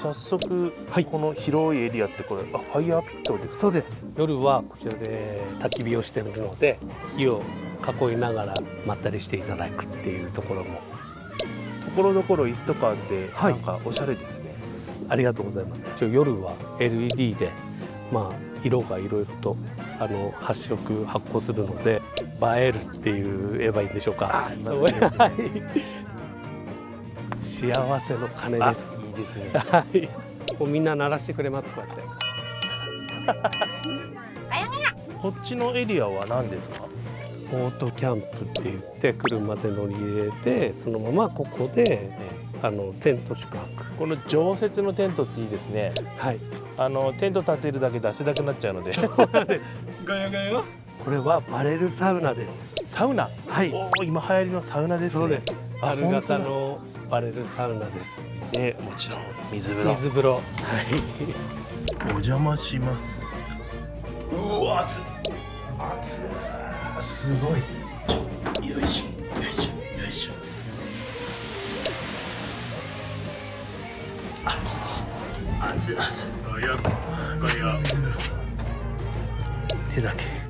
早速、 はい、 この広いエリアってこれファイヤーピットですか？ そうです。夜はこちらで焚き火をしているので、火を囲いながらまったりしていただくっていうところも、 ところどころ椅子とかあって、 はい、 なんかおしゃれですね。 ありがとうございます。一応夜は LED で、色がいろいろと発色発光するので映えるって言えばいいんでしょうか。そうですね。幸せの鐘です。 いいですね。 はい。もうみんな鳴らしてくれますこうやって。 こっちのエリアは何ですか？ オートキャンプって言って車で乗り入れてそのままここで、テント宿泊。 この常設のテントっていいですね。 はい。 テント立てるだけで汗だくなっちゃうので。ガヤガヤ。 これはバレルサウナです。 サウナ。はい。おお、今流行りのサウナですね。 そうです。樽型のバレルサウナです。 で、もちろん水風呂。 水風呂。はい。 お邪魔します。うわ、熱い。熱い。すごい。よいしょ、よいしょ、よいしょ。熱い、熱い、熱い。ガヤ、ガヤ。手だけ。